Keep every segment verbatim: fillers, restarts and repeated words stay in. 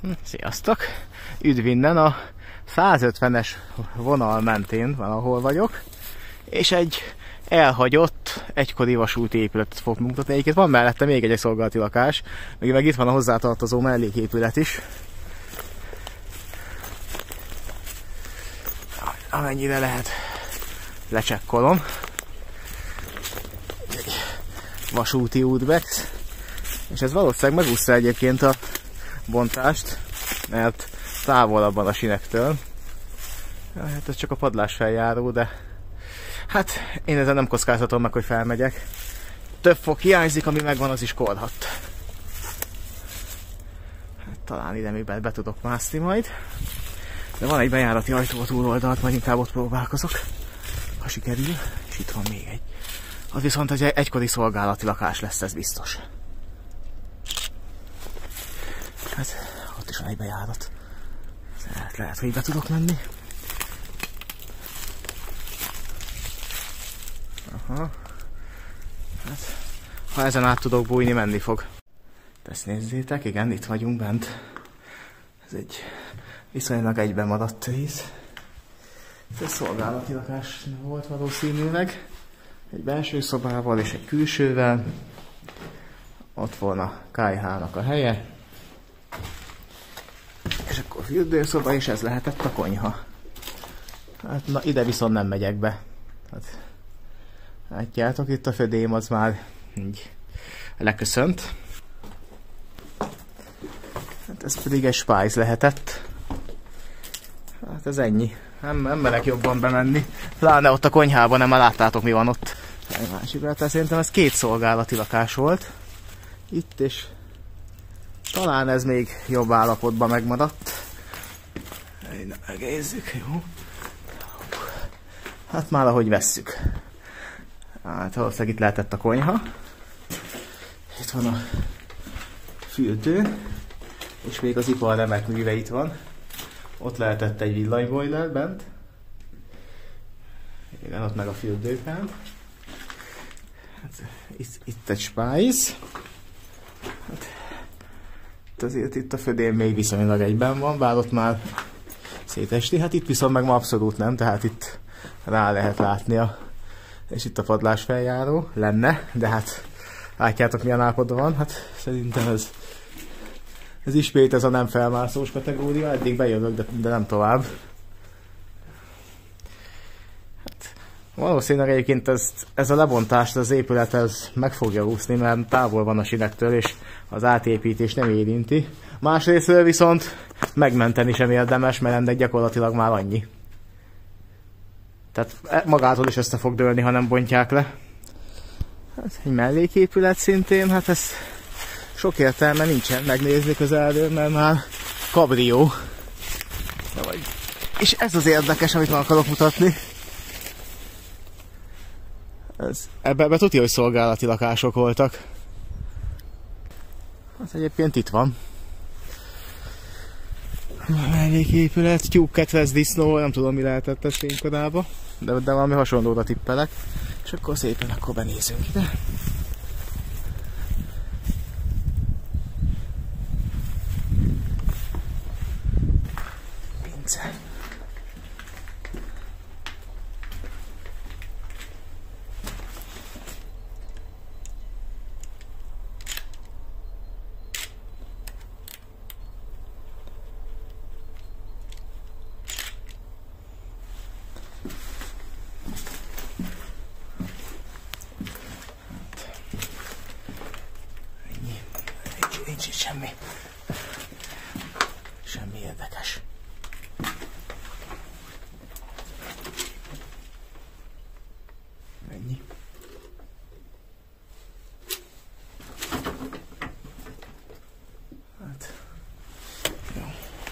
Sziasztok! Üdv innen, a százötvenes vonal mentén van, ahol vagyok, és egy elhagyott egykori vasúti épületet fog mutatni. Egyébként van mellette még egy szolgálati lakás, meg, meg itt van a hozzátartozó melléképület is. Amennyire lehet, lecsekkolom. Vasúti útbex, és ez valószínűleg megúszta egyébként a bontást, mert távolabban a sinektől. Hát ez csak a padlás feljáró, de hát én ezen nem kockáztatom meg, hogy felmegyek. Több fok hiányzik, ami megvan, az is korhat. Hát, talán ide még be, be tudok mászni majd. De van egy bejárati ajtó a túloldalt, majd inkább ott próbálkozok, ha sikerül. És itt van még egy. Az viszont egy egykori szolgálati lakás lesz, ez biztos. Hát, ott is van egy bejárat. Lehet, lehet, hogy be tudok menni. Aha. Hát, ha ezen át tudok bújni, menni fog. Ezt nézzétek, igen, itt vagyunk bent. Ez egy viszonylag egyben maradt rész. Ez egy szolgálati lakás volt valószínűleg. Egy belső szobával és egy külsővel. Ott van a kályhának a helye. És akkor fürdőszoba, és ez lehetett a konyha. Hát na, ide viszont nem megyek be. Hát, látjátok, itt a födém az már így leköszönt. Hát ez pedig egy spájz lehetett. Hát ez ennyi. Nem, nem merek jobban bemenni. Pláne ott a konyhában, nem, már láttátok, mi van ott. Egy másik, hát szerintem ez két szolgálati lakás volt. Itt és talán ez még jobb állapotban megmaradt. Na, megnézzük, jó. Hát már ahogy vesszük. Hát valószínűleg itt lehetett a konyha. Itt van a fürdő. És még az ipar remek műve itt van. Ott lehetett egy villanybojler bent. Igen, ott meg a fürdőkán. Hát, itt, itt egy spájz. Hát, azért itt a födém még viszonylag egyben van, bár ott már szétesti. Hát itt viszont meg ma abszolút nem, tehát itt rá lehet látni a... És itt a padlás feljáró lenne, de hát látjátok milyen állapotban van. Hát szerintem ez... Ez ismét ez a nem felmászós kategória, eddig bejövök, de, de nem tovább. Hát, valószínűleg egyébként ez, ez a lebontást az épület ez meg fogja úszni, mert távol van a sinektől, és az átépítés nem érinti. Másrésztről viszont megmenteni sem érdemes, mert ennek gyakorlatilag már annyi. Tehát magától is össze fog dőlni, ha nem bontják le. Hát, egy melléképület szintén, hát ez... Sok értelme nincsen megnézni közelről, mert már kabrió. És ez az érdekes, amit meg akarok mutatni. Ez, ebben ebbe tudja, hogy szolgálati lakások voltak. Hát egyébként itt van. Melléképület, tyúk, ketvesz, disznó, nem tudom mi lehetett ez fénykodába. De, de valami hasonlóra tippelek. És akkor szépen akkor benézünk ide. Nincs itt semmi. Semmi érdekes. Ennyi. Hát. Jó.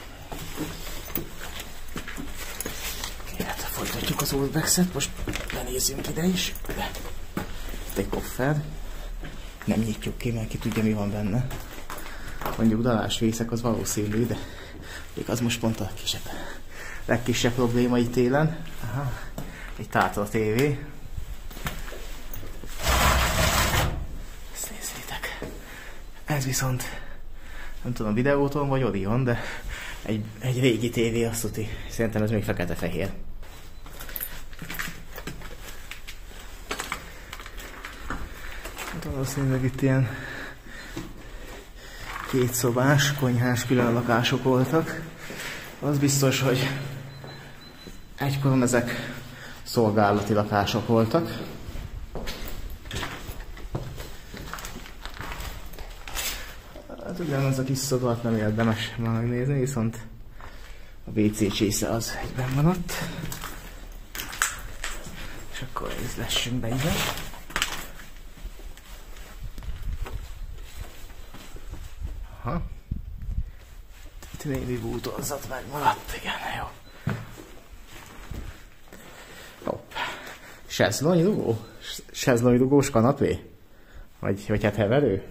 Oké, hát folytatjuk az oldbexet. Most benézzünk ide is. Itt egy koffer. Nem nyitjuk ki, mert ki tudja, mi van benne. Mondjuk dalásvészek az valószínű, de az most pont a kisebb, legkisebb probléma itt télen. Aha, egy tátra tévé. Ezt nézzétek. Ez viszont nem tudom, Videóton vagy Orion, de egy, egy régi tévé, azt tuti. Szerintem ez még fekete-fehér. Hát valószínűleg itt ilyen kétszobás, konyhás külön lakások voltak. Az biztos, hogy egykoron ezek szolgálati lakások voltak. Hát ugyanaz a kis szobát nem érdemes megnézni, viszont a vé cé csésze az egyben van ott. És akkor ízlessünk be ide. Aha. Itt némi bútorzat megmaradt, igen, jó. Hopp. Sezlonyi dugó? Sezlonyi dugós kanapé? Vagy, vagy hát heverő?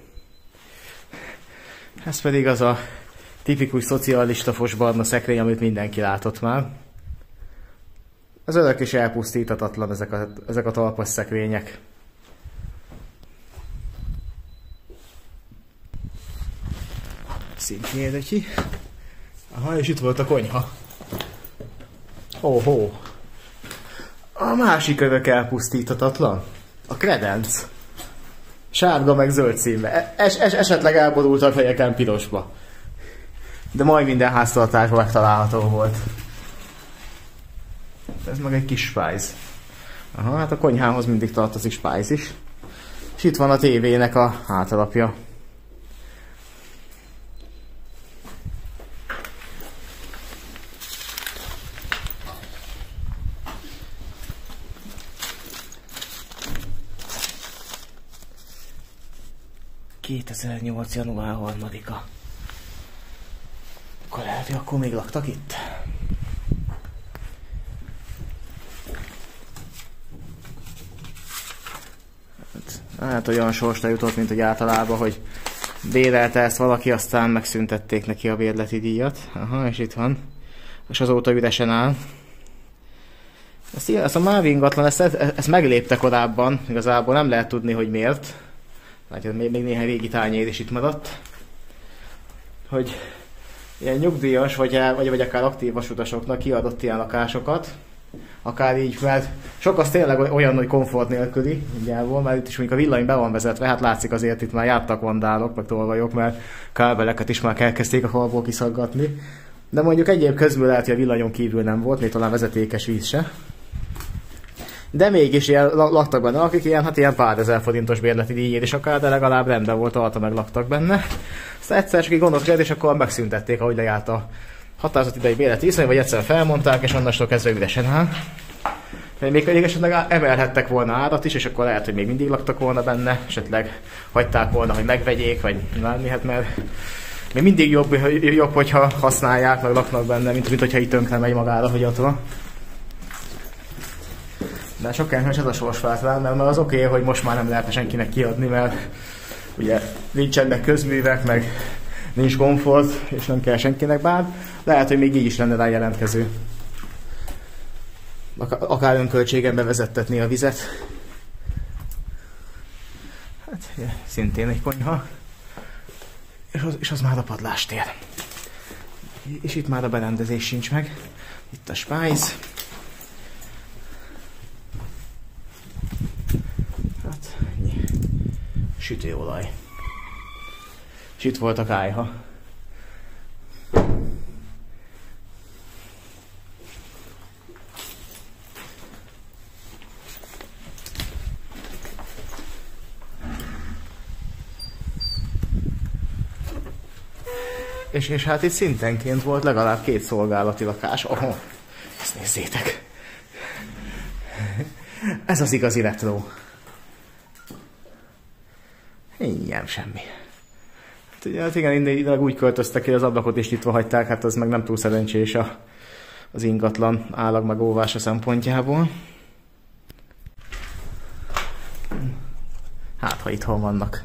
Ez pedig az a tipikus szocialista fosbarna szekrény, amit mindenki látott már. Az örök és elpusztítatatlan ezek a, ezek a talpas szekrények. Szintén ki. Aha, és itt volt a konyha. Ó-hó. A másik örök elpusztítatatlan. A kredenc. Sárga meg zöld színbe. Es, es, esetleg elborult a fejeken pirosba. De majd minden háztartásban megtalálható volt. Ez meg egy kis spájz. Aha, hát a konyhához mindig tartozik spájz is. És itt van a tévének a hátalapja. kétezer-nyolc. január harmadika. Akkor lehet, hogy akkor még laktak itt? Hát, hát olyan sorsra jutott, mint hogy általában, hogy bérelte ezt valaki, aztán megszüntették neki a bérleti díjat. Aha, és itt van. És azóta üresen áll. Ezt, ezt a MÁV ingatlan, ezt, ezt meglépte korábban, igazából nem lehet tudni, hogy miért. Látjátok, még, még néhány régi tányér is itt maradt. Hogy ilyen nyugdíjas, vagy, vagy, vagy akár aktív vasutasoknak kiadott ilyen lakásokat. Akár így, mert sok az tényleg olyan, hogy komfort nélküli, mindjárt, mert itt is mondjuk a villany be van vezetve, hát látszik azért itt már jártak vandálok, meg tolvajok, mert kábeleket is már elkezdték a falból kiszaggatni. De mondjuk egyéb közül lehet, hogy a villanyon kívül nem volt, még talán vezetékes víz se. De mégis ilyen laktak benne, akik ilyen, hát ilyen pár ezer forintos bérleti díjért is akár, de legalább rendben volt, alta meg laktak benne. Aztán egyszer csak így gondolkodott, és akkor megszüntették, ahogy lejárt a határozott idei bérleti viszony, vagy egyszer felmondták, és onnastól kezdve üresen áll. Még pedig esetleg emelhettek volna árat is, és akkor lehet, hogy még mindig laktak volna benne, esetleg hagyták volna, hogy megvegyék, vagy bármi, hát mert még mindig jobb, jobb, hogyha használják, meg laknak benne, mint, mint hogyha itt tönkre megy magára, hogy ott van. De sok elhős ez a sorsfátlan, mert az oké, okay, hogy most már nem lehetne senkinek kiadni, mert ugye nincsenek közművek, meg nincs komfort, és nem kell senkinek bár. Lehet, hogy még így is lenne rá jelentkező. Akár önköltségen bevezettetni a vizet. Hát, ja, szintén egy konyha. És az, és az már a padlástér. És itt már a berendezés sincs meg. Itt a spájz. Hát, ennyi. Sütőolaj. És itt volt a kályha. És, és hát itt szintenként volt legalább két szolgálati lakás. Oh, ezt nézzétek! Ez az igazi retro. Ilyen semmi. Hát ugye, hát igen, innen úgy költöztek ki, az ablakot is nyitva hagyták, hát az meg nem túl szerencsés a, az ingatlan állag megóvása szempontjából. Hát, ha itthon vannak.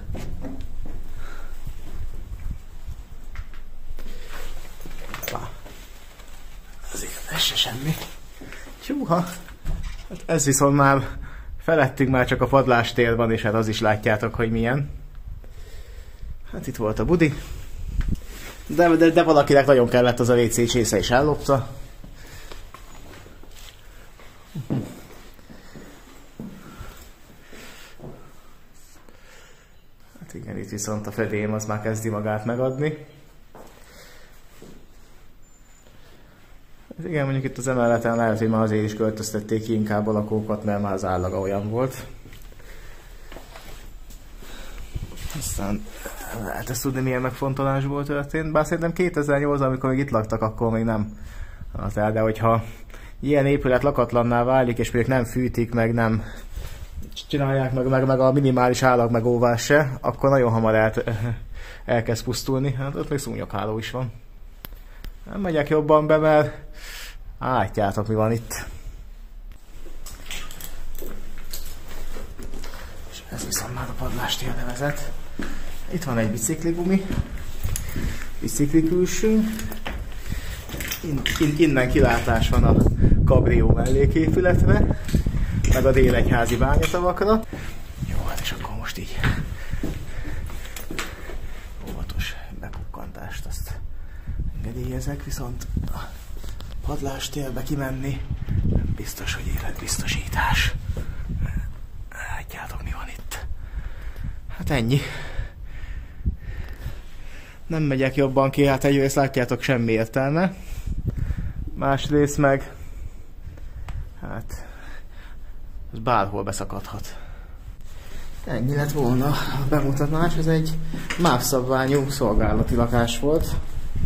Azért ez se semmi. Húha! Hát ez viszont már felettünk már csak a padlástér van, és hát az is látjátok, hogy milyen. Hát itt volt a budi. De, de, de valakinek nagyon kellett az a vé cé csésze, és ellopta. Hát igen, itt viszont a fedélym az már kezdi magát megadni. Hát igen, mondjuk itt az emeleten lehet, hogy már azért is költöztették ki inkább a lakókat, mert már az állaga olyan volt. Aztán lehet ezt tudni, milyen megfontolásból történt. Bár szerintem kétezer-nyolcban, amikor még itt laktak, akkor még nem az el, de hogyha ilyen épület lakatlanná válik, és még nem fűtik, meg nem csinálják meg, meg, meg a minimális állag megóvás se, akkor nagyon hamar el, elkezd pusztulni. Hát ott még szúnyogháló is van. Nem megyek jobban be, mert látjátok, mi van itt. És ez viszont már a padlástérre vezet. Itt van egy bicikligumi, bicikli külső. In, in, innen kilátás van a kabrió melléképületre, meg a délegyházi bányatavakra. Jó, hát és akkor most így óvatos bepukkantást azt engedélyezek, viszont a padlástérbe kimenni nem biztos, hogy életbiztosítás. Látjátok, mi van itt. Hát ennyi. Nem megyek jobban ki, hát egyrészt látjátok, semmi értelme. Másrészt meg hát ez bárhol beszakadhat. Ennyi lett volna a bemutatás, ez egy MÁV szabványú szolgálati lakás volt.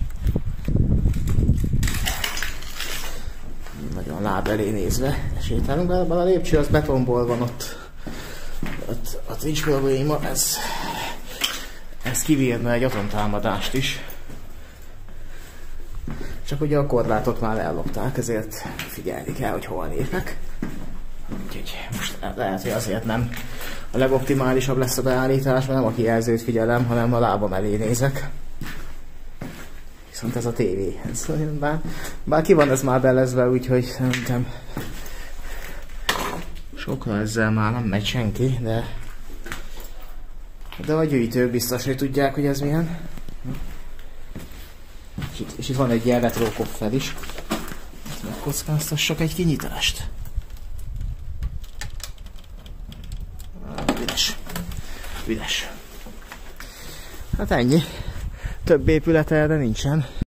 Nagyon láb elé nézve sétálunk, bár a lépcső az betonból van ott. Ott, ott nincs probléma, ez, ez kivírna egy atomtámadást is. Csak ugye a korlátot már ellopták, ezért figyelni kell, hogy hol lépek. Úgyhogy most lehet, hogy azért nem a legoptimálisabb lesz a beállítás, mert nem a kijelzőt figyelem, hanem a lábam elé nézek. Viszont ez a tévé. Ez, bár, bár ki van ez már belezve, úgyhogy szerintem sokra ezzel már nem megy senki, de de a gyűjtők biztos, hogy tudják, hogy ez milyen. És itt, és itt van egy ilyen retro koffer is. Megkockáztassak egy kinyitást. Üres. Üres. Hát ennyi. Több épület erre nincsen.